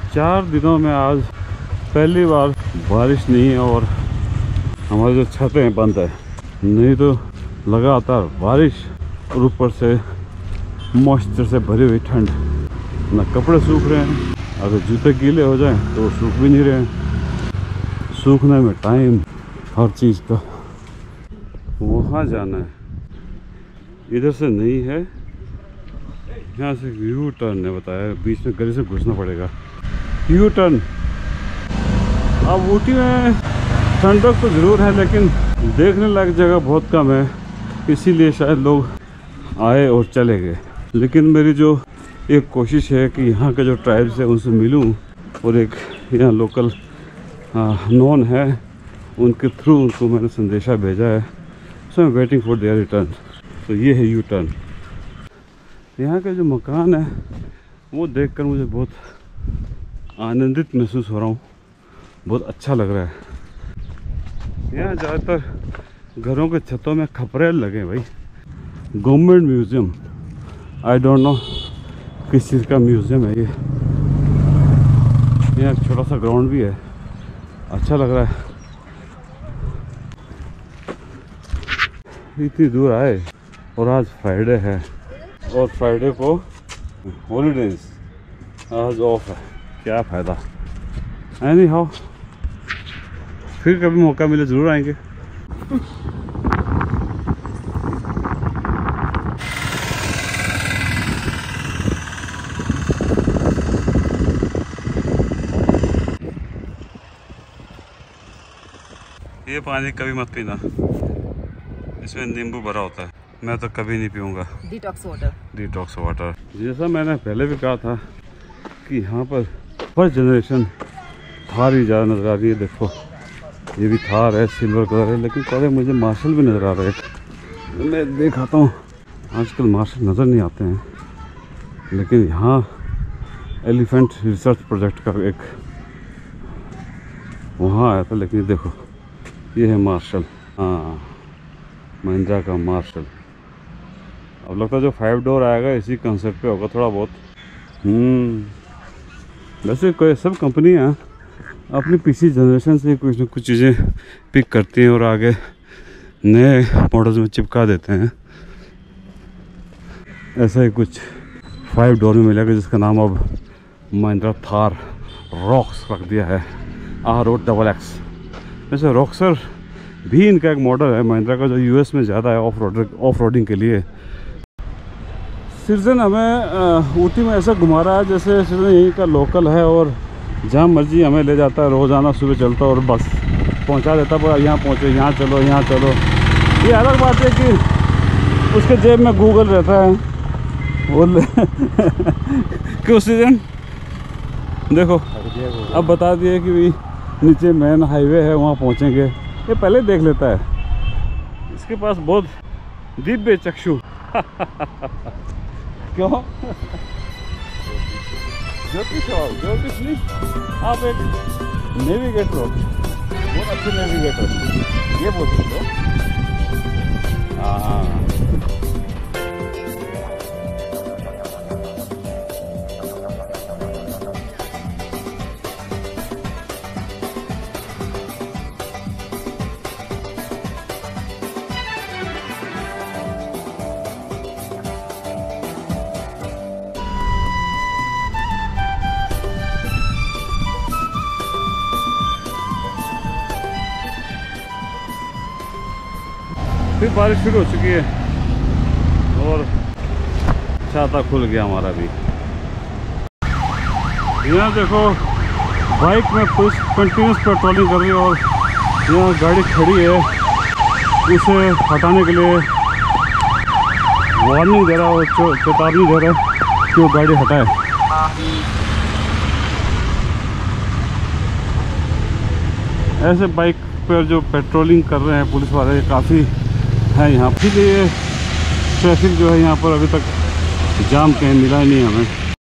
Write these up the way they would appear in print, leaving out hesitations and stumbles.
4 दिनों में आज पहली बार बारिश नहीं है और हमारी जो छतें बंद है, नहीं तो लगातार बारिश और ऊपर से मॉइस्चर से भरी हुई ठंड। ना कपड़े सूख रहे हैं, अगर जूते गीले हो जाएं तो वो सूख भी नहीं रहे हैं। सूखने में टाइम हर चीज़ का। वहाँ जाना है, इधर से नहीं है, यहाँ से यू टर्न है बताया, बीच में गली से घुसना पड़ेगा। U turn. अब ऊटी में ठंडक तो ज़रूर है लेकिन देखने लायक जगह बहुत कम है, इसीलिए शायद लोग आए और चले गए। लेकिन मेरी जो एक कोशिश है कि यहाँ के जो ट्राइब्स है उनसे मिलूँ और एक यहाँ लोकल नॉन है उनके थ्रू उनको मैंने संदेशा भेजा है। So I am waiting for their return. तो ये है यू टर्न। यहाँ के जो मकान है वो देखकर मुझे बहुत आनंदित महसूस हो रहा हूँ, बहुत अच्छा लग रहा है। यहाँ ज़्यादातर घरों के छतों में खपरे लगे भाई। Government museum, I don't know किस चीज़ का म्यूज़ियम है ये। यहाँ एक छोटा सा ग्राउंड भी है, अच्छा लग रहा है। इतनी दूर आए और आज फ्राइडे है और फ्राइडे को हॉलीडेज, आज ऑफ है, क्या फ़ायदा। एनी हाउ फिर कभी मौका मिले ज़रूर आएंगे। ये पानी कभी मत पीना, इसमें नींबू भरा होता है, मैं तो कभी नहीं पीऊँगा। Detox water, detox water. जैसा मैंने पहले भी कहा था कि यहाँ पर फर्स्ट जनरेशन थार ही ज़्यादा नज़र आ रही है। देखो ये भी थार है, सिल्वर कलर है, लेकिन पहले मुझे मार्शल भी नज़र आ रहे हैं। मैं दिखाता हूँ, आजकल मार्शल नज़र नहीं आते हैं, लेकिन यहाँ एलिफेंट रिसर्च प्रोजेक्ट का एक वहाँ आया था। लेकिन देखो ये है मार्शल, हाँ महिंद्रा का मार्शल। अब लगता है जो 5 डोर आएगा इसी कंसेप्ट पे होगा थोड़ा बहुत। वैसे कोई सब कंपनियाँ अपनी पिछली जनरेशन से कुछ न कुछ चीज़ें पिक करती हैं और आगे नए मॉडल्स में चिपका देते हैं। ऐसा ही कुछ 5 डोर में मिलेगा जिसका नाम अब महिंद्रा थार रॉक्स रख दिया है, ROXX। वैसे रॉक्सर भी इनका एक मॉडल है महिंद्रा का, जो यूएस में ज़्यादा है ऑफ रोडिंग के लिए। सिरजन हमें ऊटी में ऐसा घुमा रहा है जैसे सिरजन यहीं का लोकल है और जहाँ मर्जी हमें ले जाता है। रोज़ाना सुबह चलता है और बस पहुँचा देता है, यहाँ पहुँचे, यहाँ चलो, यहाँ चलो। ये अलग बात है कि उसके जेब में गूगल रहता है बोल क्यों सिरजन देखो अब बता दिए कि नीचे मेन हाईवे है, वहाँ पहुँचेंगे। ये पहले देख लेता है, इसके पास बहुत दिव्य चक्षु क्यों ज्योतिष हो, ज्योतिष नहीं, आप एक नेविगेटर हो, बहुत अच्छे नेविगेटर, ये बोल सकते हो। हाँ फिर बारिश शुरू हो चुकी है और छाता खुल गया हमारा भी। यहाँ देखो बाइक में पुलिस कंटिन्यूस पेट्रोलिंग कर रही है और यहाँ गाड़ी खड़ी है, उसे हटाने के लिए वार्निंग दे रहा है और चेतावनी दे रहा है कि वो गाड़ी हटाए। ऐसे बाइक पर जो पेट्रोलिंग कर रहे हैं पुलिस वाले काफ़ी है यहाँ, इसीलिए ट्रैफिक जो है यहाँ पर अभी तक जाम कहीं मिला ही नहीं हमें।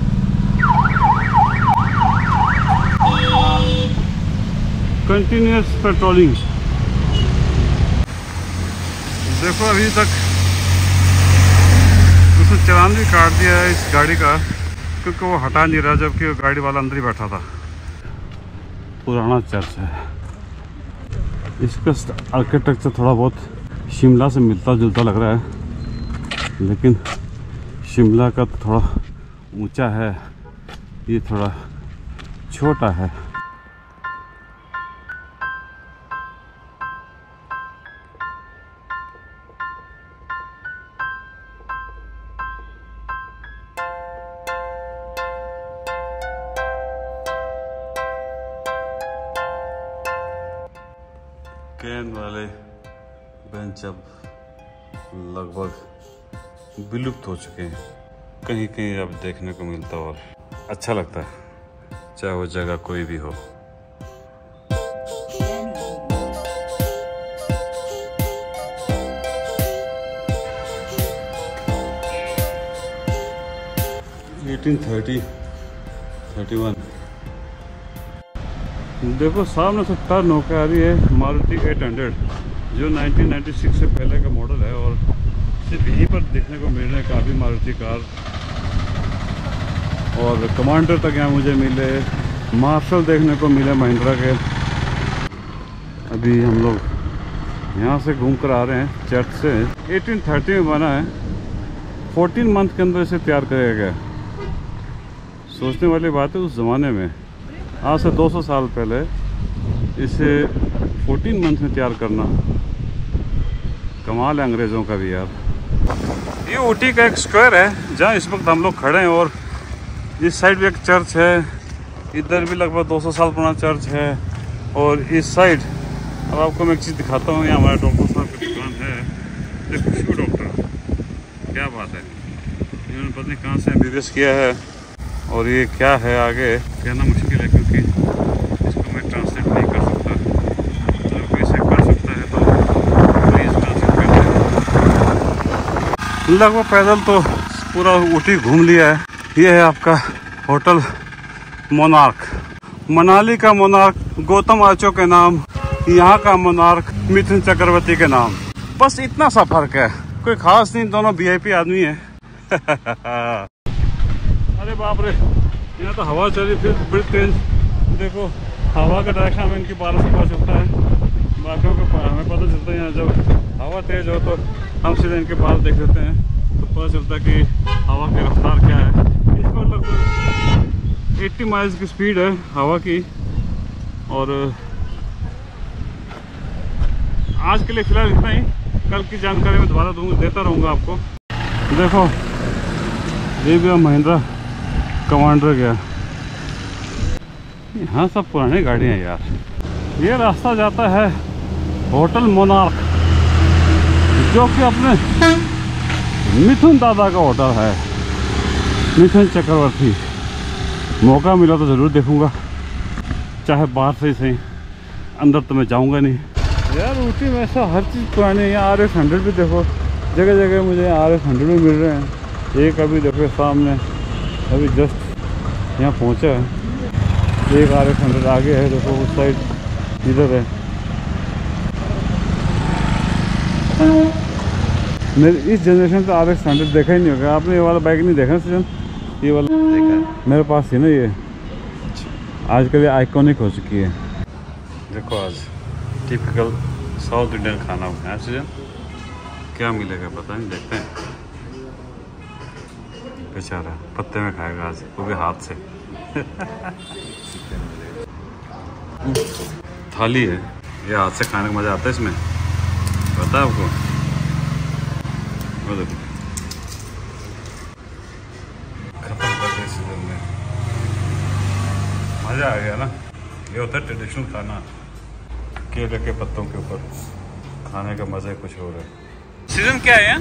Continuous patrolling. देखो अभी तक उसने चालान भी काट दिया है इस गाड़ी का क्योंकि वो हटा नहीं रहा, जबकि वो गाड़ी वाला अंदर ही बैठा था। पुराना चर्च है। इसका आर्किटेक्चर थोड़ा बहुत शिमला से मिलता जुलता लग रहा है, लेकिन शिमला का तो थोड़ा ऊंचा है, ये थोड़ा छोटा है। कैन वाले बेंच अब लगभग विलुप्त हो चुके हैं, कहीं कहीं अब देखने को मिलता और अच्छा लगता है, चाहे वो जगह कोई भी हो। (1830, 31) देखो सामने से टर्न होकर आ रही है मारुति 800, जो 1996 से पहले का मॉडल है, और सिर्फ यहीं पर देखने को मिल रहे हैं काफ़ी मारुति कार। और कमांडर तक यहाँ मुझे मिले, मार्शल देखने को मिले महिंद्रा के। अभी हम लोग यहाँ से घूम कर आ रहे हैं चर्च से। 1830 में बना है, 14 मंथ के अंदर इसे तैयार किया गया। सोचने वाली बात है, उस ज़माने में आज से 200 साल पहले इसे 14 मंथ में तैयार करना, कमाल है अंग्रेज़ों का भी यार। ये ऊटी का एक स्क्वायर है जहाँ इस वक्त हम लोग खड़े हैं, और इस साइड भी एक चर्च है, इधर भी लगभग 200 साल पुराना चर्च है। और इस साइड अब आपको मैं एक चीज़ दिखाता हूँ, यहाँ हमारे डॉक्टर साहब की दुकान है, देखो शिव डॉक्टर, क्या बात है, इन्होंने पता नहीं कहाँ से MBBS किया है। और ये क्या है आगे कहना मुश्किल है, क्योंकि इसको मैं ट्रांसलेट नहीं कर सकता। अगर कोई इसे कर सकता है तो प्लीज़ ट्रांसलेट कर दें। लगभग पैदल तो पूरा ऊटी घूम लिया है। ये है आपका होटल मोनार्क, मनाली का मोनार्क गौतम आचो के नाम, यहाँ का मोनार्क मिथुन चक्रवर्ती के नाम। बस इतना सा फर्क है, कोई खास नहीं, दोनों VIP आदमी है। अरे बाप रे, यहाँ तो हवा चली फिर बड़ी तेज। देखो हवा का डायरेक्शन हमें इनकी बालों से पता चलता है, बाकियों को हमें पता चलता है। यहाँ जब हवा तेज हो तो हम सीधे इनके बाल देख लेते हैं, तो पता चलता है कि हवा की रफ्तार क्या है। इसको लगभग 80 माइल्स की स्पीड है हवा की। और आज के लिए फ़िलहाल इतना ही, कल की जानकारी मैं दोबारा देता रहूँगा आपको। देखो ये भी महिंद्रा कमांडर गया। यहाँ सब पुरानी गाड़ियाँ हैं यार। ये रास्ता जाता है होटल मोनार्क, जो कि अपने मिथुन दादा का होटल है, मिथुन चक्रवर्ती। मौका मिला तो ज़रूर देखूँगा, चाहे बाहर से ही सही, अंदर तो मैं जाऊँगा नहीं यार। ऊटी में ऐसा हर चीज़ पुरानी है। यहाँ RS 100 भी देखो, जगह जगह मुझे RS 100 भी मिल रहे हैं। एक अभी देखो सामने, अभी जस्ट यहाँ पहुँचा है, एक RS 100 आगे है, देखो उस साइड इधर है। मेरे इस जनरेशन का RS 100 देखा ही नहीं होगा आपने। ये वाला बाइक नहीं देखा सजन? ये वाला देखा मेरे पास थी ना, ये आजकल ये आइकॉनिक हो चुकी है। देखो आज टिपिकल साउथ इंडियन खाना बनाया सजन, क्या मिलेगा पता नहीं, देखते हैं। बेचारा पत्ते में खाएगा आज, वो भी हाथ से। थाली है, ये हाथ से खाने का मज़ा आता है इसमें, पता है आपको? वो देखो खत्म कर दिया सीजन में, मज़ा आ गया ना। ये होता है ट्रेडिशनल खाना, केले के पत्तों के ऊपर खाने का मज़ा कुछ और है। सीजन क्या है?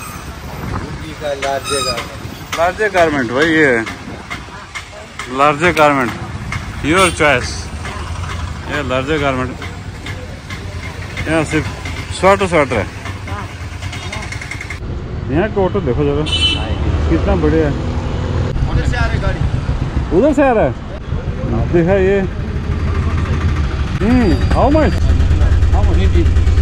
लार्जे गारमेंट भाई, ये है लार्जे गारमेंट, योर चॉइस। ये लार्जे गारमेंट, यहाँ सिर्फ स्वेटर है। यहाँ का ऑटो देखो जरा कितना बढ़िया है। उधर से आ रही गाड़ी, उधर से आ रहा है, देखा ये। How much?